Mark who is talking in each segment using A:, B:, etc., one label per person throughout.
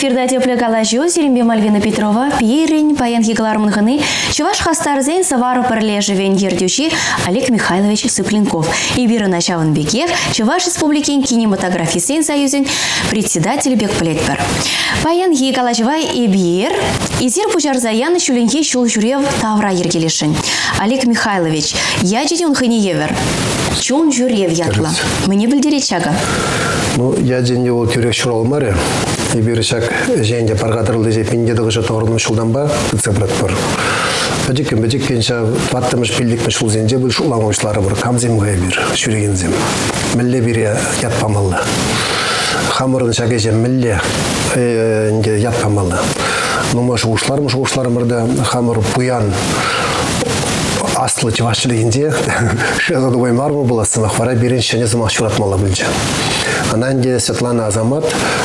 A: Эфирда тепле калажу, Серембе Мальвина Петрова, Пирень, Паян Гигларманганы, Чуваш Хастарзен, Савара Парлежевен Ердючи, Олег Михайлович Сыпленков. И Бира Начаван Бекех, Чуваш Республики кинематографии Сен Союзен, председатель Бекплетпер. Паян Гигалажевай и Бир, Изир Пужарзаян, Шуленьки Шулжурев, Тавра Ергелишин. Олег Михайлович, я дедюн Ханиевер. Чун Журев ятла. Мне бельдеречага.
B: Ну, я день его тюрек шурал маре. И берешак женде паргатырлы же пиндеды гыжа тоғырным шулданба, цебрат бар. Бәдік кенша баттымыш пилдікміш шул зенде бұл шулаңышлары бар. Камзем ғай бір, шүреген зем. Мілле біре ятпамалды. Хамырын шаке жем мілле ятпамалды. Нумаш ушларым бірді хамыр пуян астлы чевашчылыгинде шезады оймармы была самахвара берен шене замах шуратмала білже. Ананде Светлана Азамат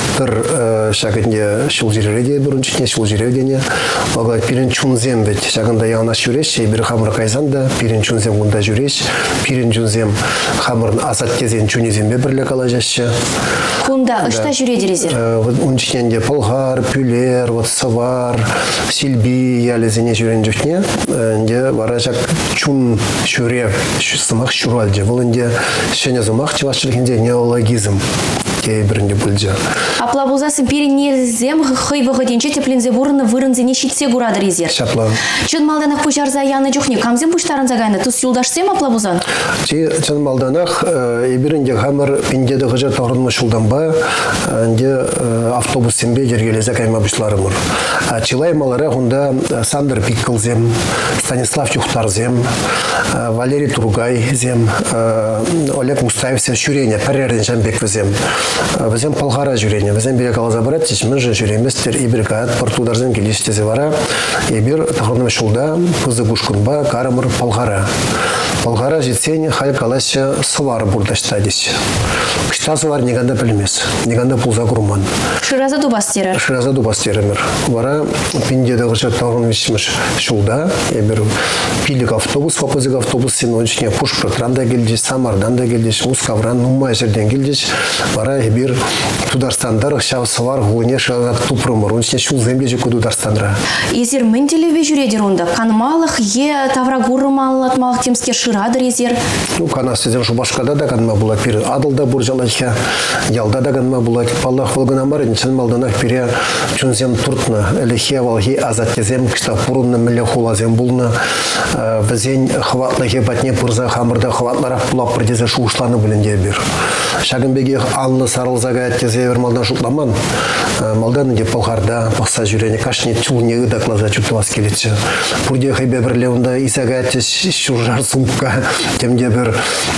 B: тыр шагынде шулжиреде біріншіне шулжиревдене оға пирен чунзем бет шагында яғына шүреш бір хамыр кайзанда пирен чунзем гунда жүреш пирен чунзем хамырын асат кезен чунезембе бірлі кала жашшы.
A: Кунда ұшта жүредерезер?
B: Унчиненде полғар, пюлер, савар, сильби ялезене жүрен жүхне варажак чун шүрев сымақ шүралде. Бұл үнде шене зымақ чевашчылығынде неологизм кейбірінде бүлде.
A: Апла бұлзасын перенерзем хыйвығы денче теплензе бұрыны вырынзе не шитсе гурады резер.
B: Шапла.
A: Чын малданақ бұжарза яны жүхне, камзен бұштарын загайны, тұс юлдашсем апла бұлзан?
B: Чын малданақ ебірінде хамыр пиндеді ғыжа тоғырынмы шулданба, әнде автобус сембе жергелезе кайма бұшларымыр. Чилай малары ғында Сандыр Пиккылзем, Станислав Юхтарзем, Валерий Тургайзем, Олег Мустаевсен шүрене, пәрерден Жамбеквізем. Візем палғара жүрені, візем берек алаза барат, тешімін жын жүреместер, ибір каят портударзен келестезе вара, ибір тақырным шулда, пызы гушкунба, карымыр палғара. Палғара жетсен, хал калашы сывары бұрдашта десе. Кішта сывар неганда білмес, неганда пулза күрман.
A: Шыраза дубастері?
B: Шыраза дубастерімір. Вара пиндеді ғыша тағырным ешіміш шулда, ибір пилік автобус, вапызық автобус, сен оншыне Пушпыртран да келдеш, Самардан да келдеш, Мускавран, Нумай жерден келдеш. Бара бир Тударстандар шау сывар ғуне шағақ тупрымыр. Оншыне шул землеже көді Тударстандра.
A: Езер мінтелеве жүредер онда? Канмалық, тавра ғурымалы атмалық темске шырадыр езер?
B: Кана сөзен Шубашкада да канма була пир адылда буржалайха, ялда да канма була паллах волгана марын, чын малданақ пире чунзем туртны, әліхе валхи азаттезем, кішта пұрынны мүлі хулазем булны, візен хватлы хебатне пырза хамырда хватларақ бұлап бірдезе шуышланы білінде бір. Шагынбеге алны сарылзаға әттезе бір малдан шутламан, малдан де полғарда, пақса жүрене, кашне чулне ыдаклаза чутывас келетші. Пұрде хайбе бірле онда исаға әттеш шуржар сумка, темде бір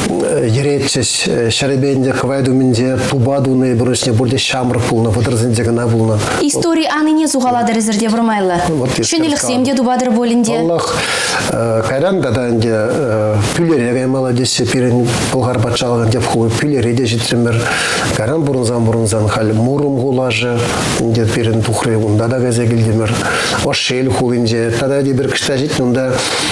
B: еретшіш, шаребенде, квайдуменде, тубадуны, біріншіне бұрде шамыр пулны, вадырзенде гына пулны.
A: Истории аныне зуғалады резерде бұрмайлы? Шөнелік семде дубадыр болінде?
B: Аллах, кайранда да әнде пүлер егаймала десе, пирен полғар батшалығын деп хуы пүлер еде жетремер. Кайран бұрынзан хал мұрым ғулажы, әнде пирен тухры ұнда да газа келдемер. Ошел хуынде, тада де бір кішта жет, ұнда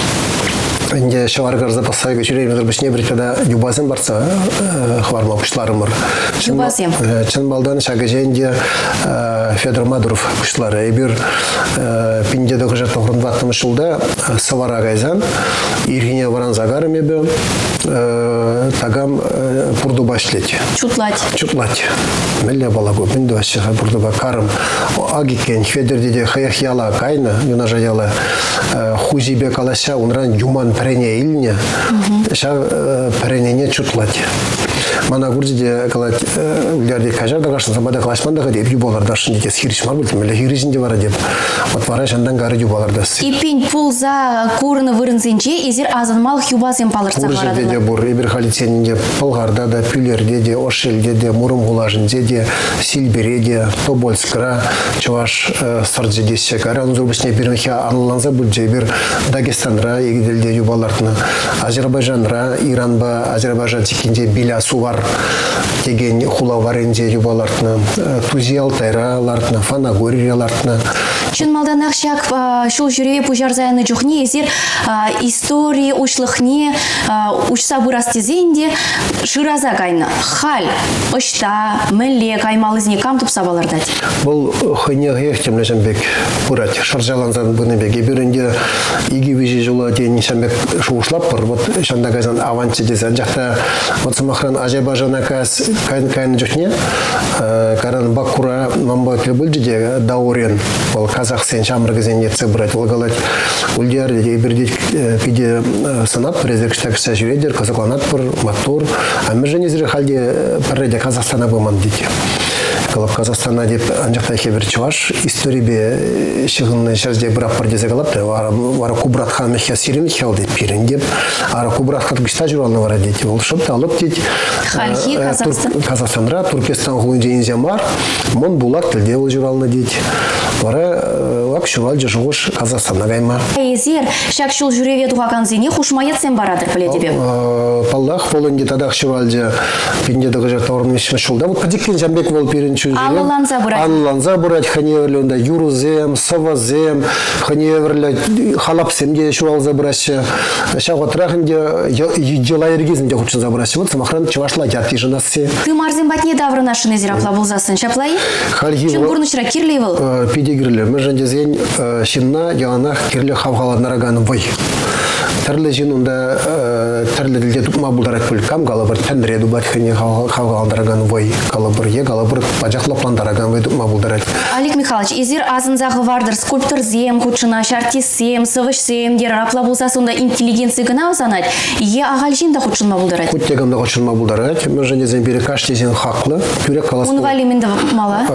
B: Инде шаваргар запасайга жүреймедір бішіне бір када юбазем барса хварма пұшларымыр.
A: Юбазем?
B: Чын балдан шағы жәнде Федор Мадуров пұшлары. Ебір пиндеді ғыжа тоғырын баттымы шылда савара ғайзан, иргене варан загарым ебі, тагам пұрду башлет. Чутлать. Мәлі бала көп, мінді башыға пұрду ба карым. Агикен, Федор деде хаяқ яла кайны, юнажа яла хузибе калаша, унран юман пәрене иліне, пәренене чутлать. Мана гурдиде калат үлдерде кажарда қашын, сабада қылашмандағы деп юболардашын деде схиришмар білдім, әлі хиризінде бара деп. Отвара жандан гары юболардасы.
A: Ипен пулза курыны вырынзенче, езер азанмалық юбазен палырса барадылы?
B: Уржерде де бұр, ебір халиценінде, пылғарда да, пүлерде де, Ошелде де, Мұрым ғулажынде де, Сильбере де, Тобольскара, Чуваш сырдже десе. Кара ұнзыр бішіне бірінхе аныланза бүлде, бір Дагестандра егеделде юбал юбалартына. Азербайжанра, Иранба, Азербайжан тикинде Билясу бар деген хулаваренде юбалартына. Тузи Алтайра лартына, Фанагория лартына.
A: Чын малдан ақшак шул жүреве пужарзайны жүхне, езер истории ушлықне, учса бұрастезенде шыраза кайны. Хал, ұшта, мүлле каймалызне кам тұпса балардады?
B: Бұл хыйнеғе ехтемле жәмбек бұрат, шаржаланзан бұны беге. Бірінде игі вежі жылы дейін жәмбек шуышлап бұр. Вот шанда кайзан аванчы дезен. Жақта Мацымахран Азербайжана кайны жүхне, каран Бакура мамбатлы бүлдіде даурен. Ол Казахстан шамыргызен етсе бұрат. Ол қалат үлдер бірдек пиде санат презеркіштәкішті жүредер, қазықланат бұр, мотор. Әмір және зірі халде пәрреде Казахстана бұман дейді. Қалап Казахстана деп анжақта кебір чуваш история шығынны шәрде бір аппар дезе қалапты. Вара Кубрат хан мехе сирен хел деп пирен деп. Ара Кубрат хан күшта жүралны вара дейді. Ол шыпты алып дейді.
A: Халхи Казахстан.
B: Казахстанра, Туркестан ғуынже инземар, мон булак тілде ол жүралны дейді. Вара лак шувал жығыш Казахстана гайма.
A: Езер, шак шул жүреве туғақан зене хушмаятсен барадыр біле деп.
B: Паллах полынде тадақ шувалде пенде дұғы жақта орын мешіме шулда. Вот падеккен жәмбек бол перінші жүрем. Алланза бұрат ханеверлі, юрузем, савазем, ханеверлі, халапсемде шувалза бұрашы. Шақ отрағынде ежела ергезінде құтшын забырашы. Вот самахран чывашла ятты жынасы.
A: Ты марзен батне даврына шыны зирапла болзасын шаплай? Чын бұрнышыра кирлей был?
B: Педигірлі. Мәжінде зен шинна яланақ кирлі хавғалад нараганы вой. Тәрлі жин онда тәрлі ділде тұпма бұлдарат бүл кам қалабыр тәндіре дұбат хыне хавғаландараган вой қалабыр е қалабыр бажақлапландараган вой тұпма бұлдарат.
A: Олег Михайлович, езер азынзағы вардыр скульптор зем, кучына, шартисем, сывышсем, дер рапла болса сонда интеллигенция гына озанат, е ағал жин да кучынма бұлдарат.
B: Куттегамда кучынма бұлдарат. Мәжінде зен бері каште зен хақлы. Күрек қалас.
A: Оны валименді мала?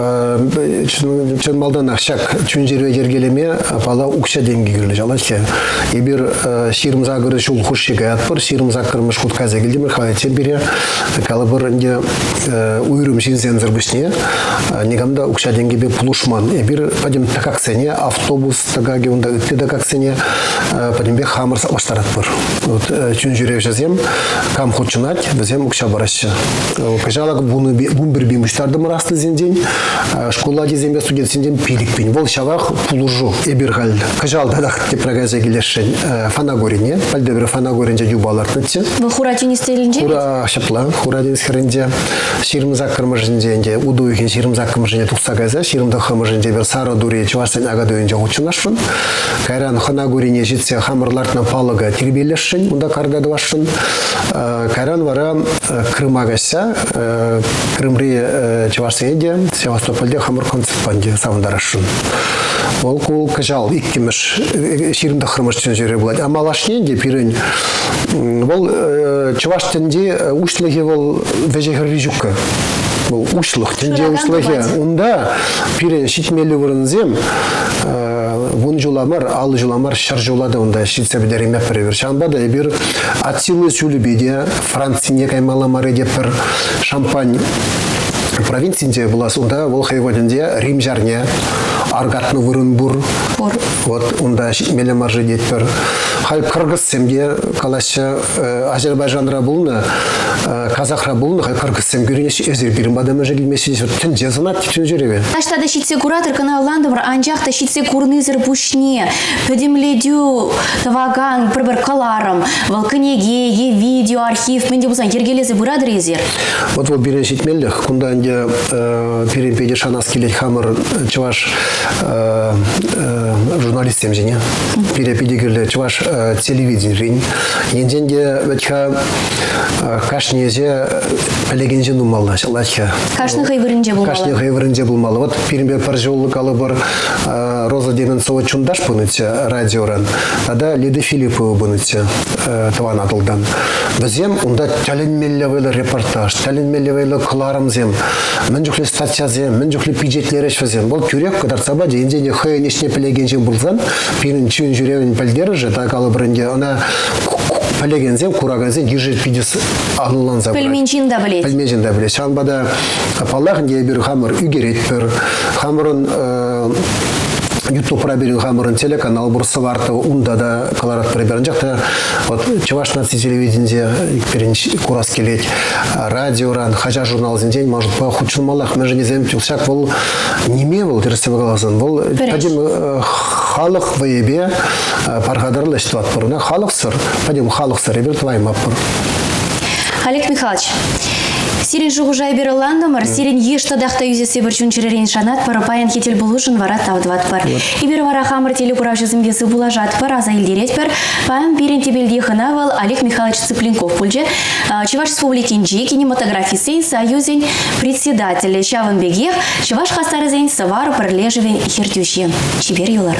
B: Чын малдан ақшак чүн жерге ергелеме пала укша денге кірлі жалашы. Ебір ширымзағыры шул хушшеге атпыр, ширымзағырмыш құтказа келді бір қалайтен бере қалыбыр уйрым жинзен зіргісіне негамда укша денге бе пулушман. Ебір падем такаксене, автобус тагаге онда үтті такаксене падем бе хамыр сапаштарат бір. Чүн жүрек жазем, кам құтчынат, бізем укша барашы. Кажалақ бұн бір бейміштарды мұрасты зенден, школа дезембе студент зенден пилікпен. Бол шалақ пулужу ебір ғал. Кажал дадақ деп прагаза келешін Фанагорине, пальде бір Фанагоринде юбалартынцы.
A: Бұл хуратин истелінже?
B: Хура шапла, хурадин схаринде, ширымзақ кырмыжынде, удуйхен ширымзақ кырмыжынде тұқсағаза, ширымдақ кырмыжынде бір сары дуре чувашсан агадойынде ғучынашын. Кайран Фанагорине жетсе хамырлартына палыға тербелешін, мұнда каргадывашын. Кайран вара Крымагаса, Крымри чувашсенде, Севастопольде хамыр концертпанде савындарашын. Ол кул кажал иккемеш ширымда хырмыш түн жері болады. Амалашненде пирен ол чувашстенде ушлығы ол вежегір рижукка. Ол ушлық, тенде ушлығы. Онда пирен шитмелі вырынзем вон жуламар, алы жуламар шар жулады онда шитсе бідер емек бірі. Шанбада ебір атсилы сүлібеде Францине каймаламары деп бір шампань провинциінде бұлас. Онда ол хайвадінде Рим жарне аргатны вырынбур. Вот онда меле маржы детпер. Хай кыргыз семге калашы Азербайжанра булны, Казахра булны, хай кыргыз сем көрінеш өзір бірін бадамы жегілмесі түн жезінат түн жүреве.
A: Аштада шитсе куратор каналланды бір анжақта шитсе курнызыр пушне, пөдемледю таваган бір каларым, валкынеге, видео, архив, менде бұлсан ергелезі бұрадыр езер.
B: Вот ол бірін шитмелліх, күнда анде бірін пейде шанас келет хамыр чуваш журналистем жіне. Бірін пейде керлі чуваш телевидение. Енденде өтка кашнезе пәлегенже нумалла.
A: Кашны хайвырынже булмалы.
B: Кашны хайвырынже булмалы. Вот пирімбе пар жолы калы бір Роза Деменцова чундаш бұныце радиоран. Ада Леди Филиппова бұныце таван атылдан. Бізем онда тәлінмелі репортаж, тәлінмелі кыларым зем, мен жүхлі статья зем, мен жүхлі пиджетлері швазем. Бұл күрек кадарцаба енденде хай нешне пәлегенжен бұлзан, пирін чүйін жүревін пәлдері же, такалы бірінде, она пәлегензем, курагензем, ержет пидес анылан забырай.
A: Пельменжин да білет.
B: Пельменжин да білет. Шанбада палағын де бір хамыр үгерет бір, хамырын YouTube проберин хамырын телеканал бурсы варты унда да колорат проберин жақта вот Чуваш нации телевидение перенч курас келет радиоран хажа журнал зендень может по худшим малах мы же не заметил всяк был неме был терстевалазан был пойдем халық вебе паргадарлы что отпорна халық сыр пойдем халық сыр ребят твоим опор.
A: Олег Михайлович, сирен жугужай берыландымыр, сирен ешті дақта юзесі бір чүнчеререн шанат пары паян кетел бұлышын вара тавдыват пар. Ибір вара хамыр телі құрав жүзімбесі бұлажат пар, аза елдерет пар, паян берен тебелде хынавал Олег Михайлович Цыпленков пульже, Чуваш Республикинжи кинематографисен союзен председатель Чавын Бегех, Чуваш хастарызен савару парлежевен хертюще. Чибер юлар.